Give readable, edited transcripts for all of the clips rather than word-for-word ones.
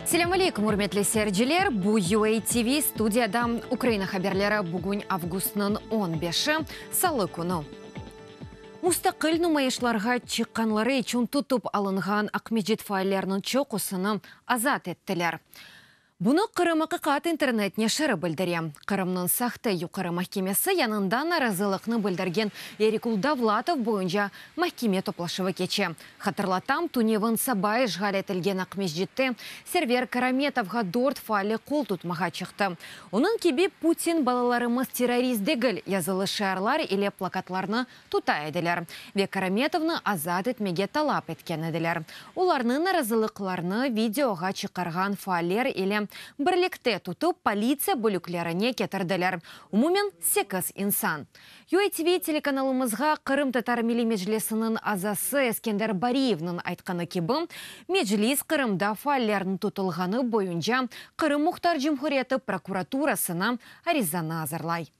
Селам алейкум, урметлі серджілер. Бу UA TV студияда Украина хаберлері бүгін августның 15-ші салы күні. Мустақил нумайышларға чыққанлары үшін тұтып алынған Ақмеджет файлерінің чоқысыны азат еттілер. Бұны Қырым ақиқат интернетне шыры білдірем. Қырымның сақты юқары махкемесі янында наразылықны білдірген Ерикул Давлатов бойынша махкеме топлашывы кече. Хатырлатам, Туневын сабай жғал етілген Ақмеджетті сервер Караметовға дорт файлы қол тұтмаға чықты. Оның кебе Путин балаларымыз террорист дегіл язылы шарлар или плакатларны тута еділер. Ве Караметовны азат етмеге талап еткен еділер. Оларны наразылықларны видеоға чықарған файлер или бірлікте тұтып полиция бөліклеріне кетірділер. Умумен 8 инсан. UATV телеканалымызға Қырым татар милли межлесінің азасы Ескендер Бариевның айтқаны кебі, межлес Қырымда файлерін тұтылғаны бойынша Қырым Мұхтар Жемхуреті прокуратурасына аризаны азырлай.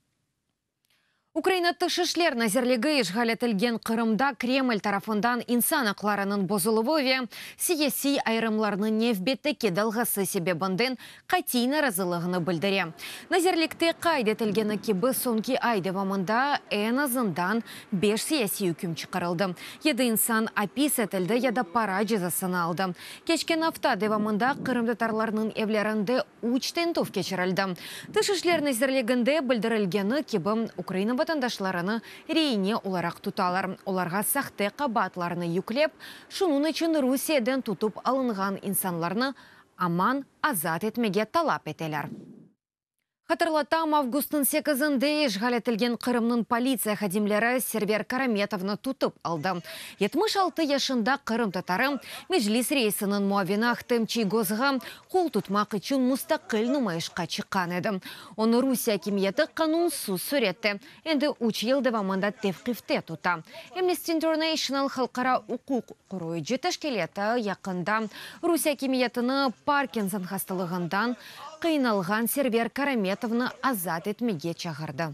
Украина тышышлер назерлігі ешғал етілген Қырымда Кремль тарафындан инсан ақларының бозылывы саяси айрымларының невбетті кедалғасы себебінден қатейна разылығыны білдіре. Назерлікте қайды етілгені кебі сонки айдевамында ән азындан 5 саяси үкім чықарылды. Еді инсан апис етілді, еді пара жазасын алды. Кешкен афта девамында Қырым татарларының евлерінде учтентов кешірілді. Тышышлер назерлігінде білдірілгені кебі Украина ватандашларыны рейне оларақ тұталар. Оларға сақты қабатларыны юклеп, шунун үшін Русиядан тұтып алынған инсанларны аман азат етмеге талап етелер. Хатырлатам, августың 8-інде ешғал етілген Қырымның полиция хадимлері сервер Караметовны тұтып алды. 76 яшында Қырым татары межлис рейсінің муавинах тымчи гозға қол тұтмақ үшін мұстақил нумайышқа чыққан еді. Оны Русия кемиеті қанунсыз сүретті. Енді 3 ел девамында тевқифте тұта. Amnesty International халқара ұқуқ құройджи тәшкелеті яқында Русия кемиетіні Паркинсон хасталығындан қиналған сервер Караметовны азат етмеге чағырды.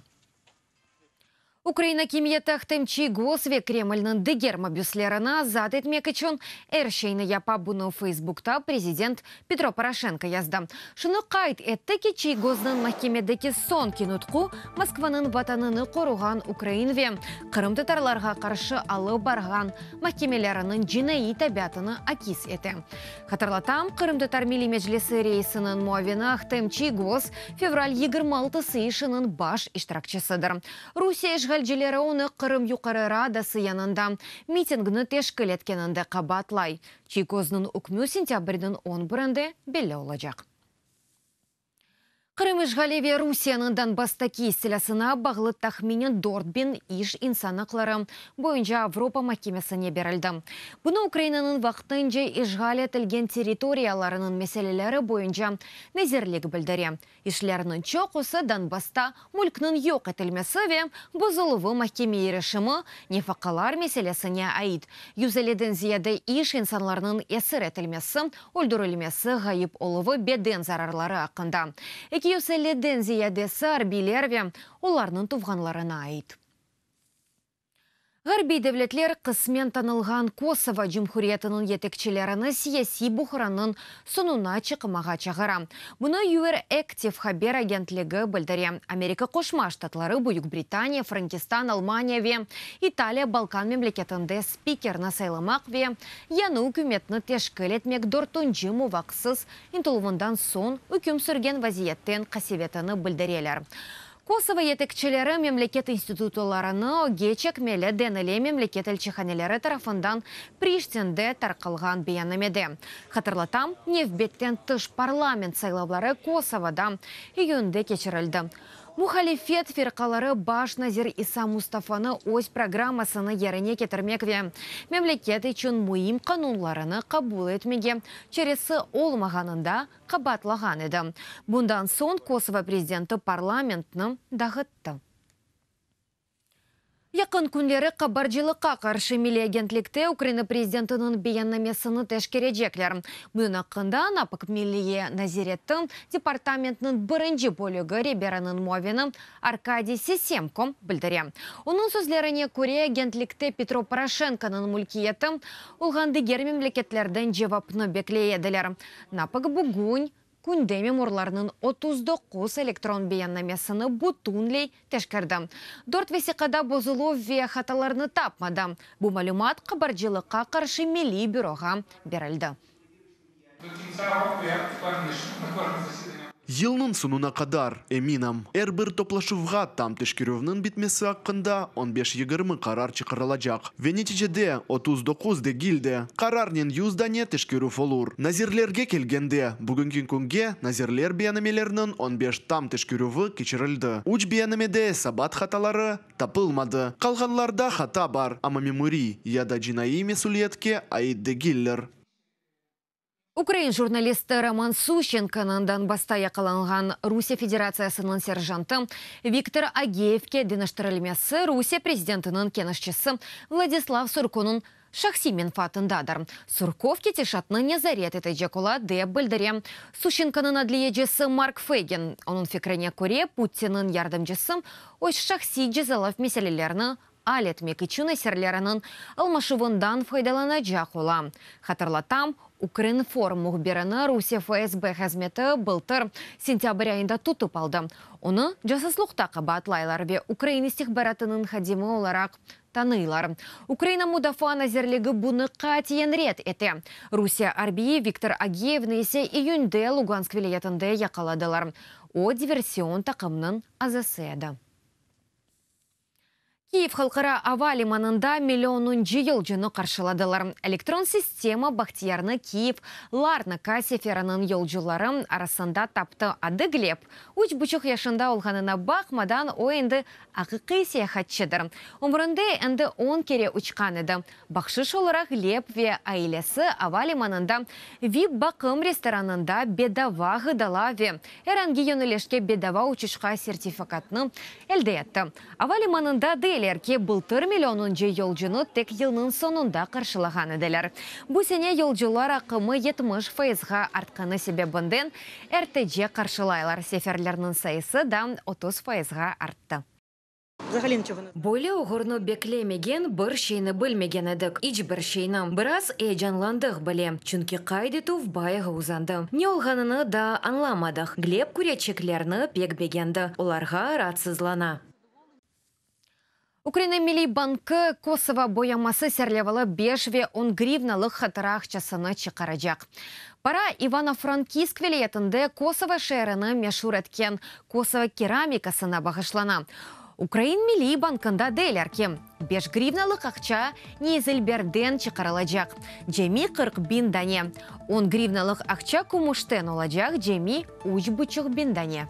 Украина кемиетах тымчи госве Кремльнің дегерма бюслеріна азат етмек үшін әршейні япа бұны Фейсбукта президент Петро Порошенко язды. Шыны қайт етті кечи гознын махкемедекі сон кинутқу Москваның ватаныны қоруған Украинве Қырым татарларға қаршы алы барған махкемелерінің жинайы табиатыны акис еті. Хатырлатам, Қырым татар милли межлесі рейсінің муавинах тымчи гоз февраль 26-сы ішінің баш иштиракчысыдыр. Русия Гальжилері оны Қырым юқары радасы янында митингіні тешкіл еткенінде қабатлай. Чайгознын үкмі сентябрдің 11-інде белі олacak. Қырым ешғалеве Русияның Донбастаки селясына бағылы тахминен дордбен иш инсанақлары бойынша Авропа махкемесіне берілді. Бұны Украинаның вақтынже ешғал етілген территорияларының мәселелері бойынша незерлік білдіре. Ишлерінің чоқысы Донбаста мүлкінің йоқ етілмесі бұзылығы махкеме ерішімі нефақалар мәселесіне айд. Юзеледен зияды иш инсанларының есір етілмесі, өлдірілмесі ғайып олығы беден зарарлары ақында. Юселеден зиядесі арбилерве оларның туғанларына айд. Ғарби девлетлер қысмен танылған Косово Жумхуриятының етекчелеріні сияси бұқыранның сонуна чықымаға чағыра. Бұны UR Active хабер агентлігі білдіре. Америка Қошма Штатлары, Бүйік Британия, Франкистан, Алмания ве Италия Балкан мемлекетінде спикерні сайламақ ве яны үкіметні тешкіл етмек дортунжы мувақсыз интулвындан сон үкім сүрген вазиеттен қасеветіні білдірелер. Косово етекчелері мемлекет институтыларыны гечек мелі денеле мемлекет әлчіханелері тарафындан Приштинде тарқылған бейанымеде. Хатырлатам, невбеттен тыш парламент сайлаулары Косовода июнде кечірілді. Мухалифет фирқалары баш Назир Иса Мустафаны ось программасыны еріне кетірмекве. Мемлекет үшін мұйым қанунларыны қабул етмеге чересі олмағанында қабатлаған еді. Бұндан сон Косово президенті парламентны дағытты. Якын күнлері қабаржылыққа қаршы милли агентлікте Украина президентінің бейаннамесіні тәшкережеклер. Бұның ақында напық миллие Назиреттің департаментінің бірінші бөлігі реберінің мовені Аркадий Сисемко білдіре. Оның сөзлеріне көре агентлікте Петро Порошенконың мүлкиеті ұлғандығер мемлекетлерден жевапны беклееділер. Напық бүгін күнде меморларының 39 электрон бейаннамесіні бұтунлей тәшкерді. Дорт весиқада бозылу ве хаталарны тапмады. Бұл малюмат қабаржылыққа қаршы милли бюроға берілді. Yılның sonuna kadar eminim. Bir toplaşuvga tam teşkiruvның bitmesi hakkında 15-20 karar çıkarılacak. Ve neticede 39 degilde kararının %ne teşkiruv olur. Nazirlerge kelgende bugünkü kunge nazirler beyanemelerinin 15 tam teşkiruvu geçirildi. Uç beyanemede sabat hataları tapılmadı. Kalganlarda hata var ama memuri ya da cinayi mesuliyetke ait degiller. Украин журналисты Роман Сущенконың Донбасста якаланған Русия Федерациясының сержанты Виктор Агеевке деныштырылмесі Русия президентінің кенішчісі Владислав Сурконың шахси менфатындадар. Сурков кетешатны незарет еті жекула деп білдіре. Сущенконың адлиежесі Марк Фейген. Оның фикрене көре Путинның ярдымчысы ой шахси жезалав меселелеріні алетмек üçün әсерлерінің алмашывындан файдаланacak ола. Хатырлатам, Украин форум мұхберіні Русия ФСБ хәзметі былтыр сентябрь айында тұтып алды. Оны жасаслықта қабатлайлар ве Украин истихбаратының хадимы оларақ таныйлар. Украина мудафа назерлігі бұны қатиен рет еті. Русия арбии Виктор Агеевны есе июньде Луганск вилаятында якаладылар. О диверсион тақымның азасы. Киев халқара ава лиманында миллионын жиыл жыны қаршыладылар. Электрон система Бахтиярны Киев Ларна Касефераның елжылары арасында тапты ады Глеб. Уч бұчық яшында олғанына бақмадан ойынды ақықы сияхатшыдыр. Умырынды әнді 10 кере ұчқан еді. Бақшыш оларақ Глеб ве айлесі ава лиманында вип бақым ресторанында бедава ғыдала ве. Әранги йөнілешке бедава учышқа сертификатны әлді етті. Ава лиманында Ке былтыр миллионынче yolcunu тек yılның sonunda қаршылаған edeler. Bu sene yolcular akımı 70%-ға артқаны себебінден РТЖ қаршылайлар сеферлерінің sayısı да 30%-ға артты. Более уғырны беклемеген бір шейні білмеген едік. Ич бір шейні біраз эйджанландық біле. Чүнкі қайды тув байығы ұзанды. Не олғаныны да анламадық. Глеб күречеклерні пек бегенді. Оларға ратсызлана. Украина Милли банкы Косово боямасы сәрлевалы 5 ве 10 гривналық хатыра ақчасыны чықарajak. Пара Ивано-Франкивск вилаятында Косово шәріні мешур еткен Косово керамикасына бағышлана. Украин Милли банкында дейлерке 5 гривналық ақча незілберден чықарылajak. Жеми 40 bin дане. 10 гривналық ақча күміштен олajak, жеми 3,5 bin дане.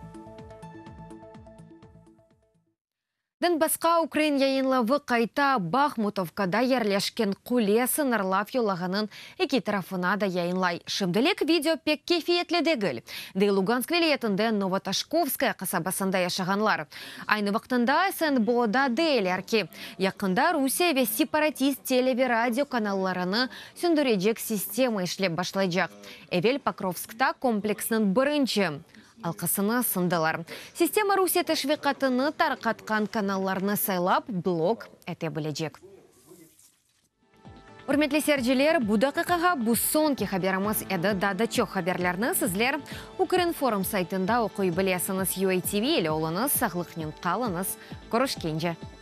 Донбасқа Украин яйынлавы қайта Бахмутовкада ерлешкен құле сынырлап йолағанын екі тарафына да яйынлай. Шымдылек видео пек кефиетлі дегіл. Дей Луганск вилаятында Новоташковская қасабасында яшағанлар. Айны вақтында СНБО-да дейлерке. Яқында Русия ве сепаратист телеве радио каналларыны сүндірежек система ішлеп башлайжақ. Эвел Покровскта комплексның бірінші алқысыны сындылар. Система Русия тәшвиқатыны тарқатқан каналларны сайлап, блок әте білежек. Үрметлі серджелер, бұдақықаға бұсонки хаберіміз әді дады чоқ хаберлерні сізлер Украин форум сайтында оқой білесіңіз UATV елі олыңыз, сағлықнен қалыңыз, көрішкенже.